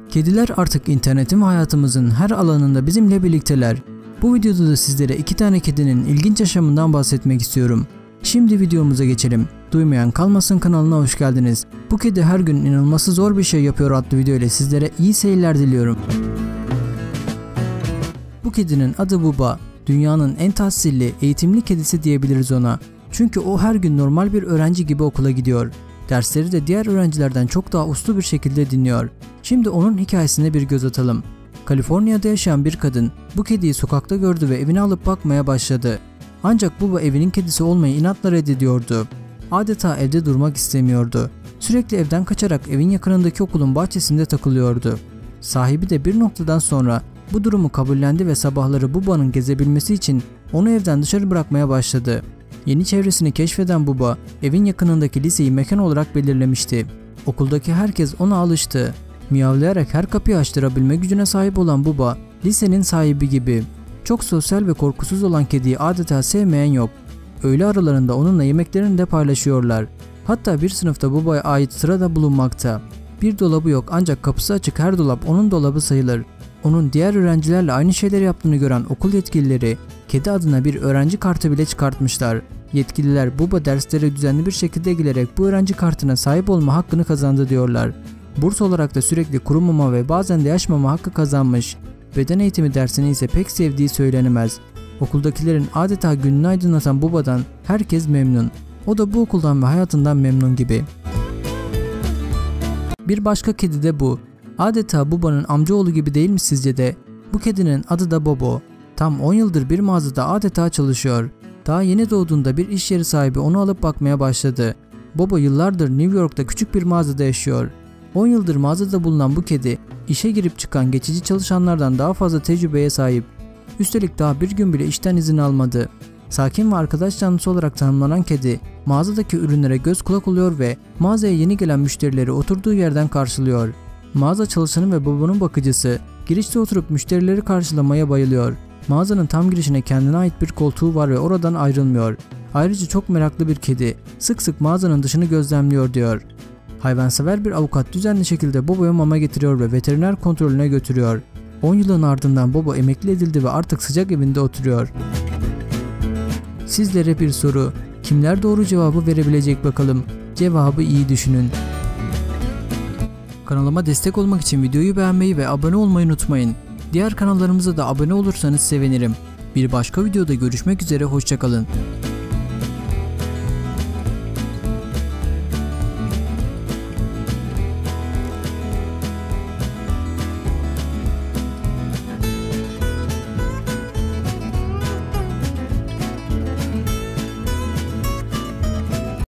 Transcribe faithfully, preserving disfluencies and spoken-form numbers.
Kediler artık internetin ve hayatımızın her alanında bizimle birlikteler. Bu videoda da sizlere iki tane kedinin ilginç yaşamından bahsetmek istiyorum. Şimdi videomuza geçelim. Duymayan kalmasın kanalına hoş geldiniz. Bu kedi her gün inanılması zor bir şey yapıyor adlı video ile sizlere iyi seyirler diliyorum. Bu kedinin adı Buba. Dünyanın en tahsilli, eğitimli kedisi diyebiliriz ona. Çünkü o her gün normal bir öğrenci gibi okula gidiyor. Dersleri de diğer öğrencilerden çok daha uslu bir şekilde dinliyor. Şimdi onun hikayesine bir göz atalım. Kaliforniya'da yaşayan bir kadın bu kediyi sokakta gördü ve evine alıp bakmaya başladı. Ancak Buba evinin kedisi olmayı inatla reddediyordu. Adeta evde durmak istemiyordu. Sürekli evden kaçarak evin yakınındaki okulun bahçesinde takılıyordu. Sahibi de bir noktadan sonra bu durumu kabullendi ve sabahları Buba'nın gezebilmesi için onu evden dışarı bırakmaya başladı. Yeni çevresini keşfeden Buba, evin yakınındaki liseyi mekan olarak belirlemişti. Okuldaki herkes ona alıştı. Miyavlayarak her kapıyı açtırabilme gücüne sahip olan Buba, lisenin sahibi gibi. Çok sosyal ve korkusuz olan kediyi adeta sevmeyen yok. Öğle aralarında onunla yemeklerini de paylaşıyorlar. Hatta bir sınıfta Buba'ya ait sıra da bulunmakta. Bir dolabı yok ancak kapısı açık her dolap onun dolabı sayılır. Onun diğer öğrencilerle aynı şeyleri yaptığını gören okul yetkilileri, kedi adına bir öğrenci kartı bile çıkartmışlar. Yetkililer Buba derslere düzenli bir şekilde gelerek bu öğrenci kartına sahip olma hakkını kazandı diyorlar. Burs olarak da sürekli kuru mama ve bazen de yaş mama hakkı kazanmış. Beden eğitimi dersini ise pek sevdiği söylenemez. Okuldakilerin adeta gününü aydınlatan Buba'dan herkes memnun. O da bu okuldan ve hayatından memnun gibi. Bir başka kedi de bu. Adeta Buba'nın amcaoğlu gibi değil mi sizce de? Bu kedinin adı da Bobo. Tam on yıldır bir mağazada adeta çalışıyor. Daha yeni doğduğunda bir iş yeri sahibi onu alıp bakmaya başladı. Bobo yıllardır New York'ta küçük bir mağazada yaşıyor. on yıldır mağazada bulunan bu kedi, işe girip çıkan geçici çalışanlardan daha fazla tecrübeye sahip. Üstelik daha bir gün bile işten izin almadı. Sakin ve arkadaş canlısı olarak tanımlanan kedi, mağazadaki ürünlere göz kulak oluyor ve mağazaya yeni gelen müşterileri oturduğu yerden karşılıyor. Mağaza çalışanı ve Bobo'nun bakıcısı, girişte oturup müşterileri karşılamaya bayılıyor. Mağazanın tam girişine kendine ait bir koltuğu var ve oradan ayrılmıyor. Ayrıca çok meraklı bir kedi, sık sık mağazanın dışını gözlemliyor diyor. Hayvansever bir avukat düzenli şekilde Bobo'ya mama getiriyor ve veteriner kontrolüne götürüyor. on yılın ardından Bobo emekli edildi ve artık sıcak evinde oturuyor. Sizlere bir soru. Kimler doğru cevabı verebilecek bakalım? Cevabı iyi düşünün. Kanalıma destek olmak için videoyu beğenmeyi ve abone olmayı unutmayın. Diğer kanallarımıza da abone olursanız sevinirim. Bir başka videoda görüşmek üzere, hoşça kalın.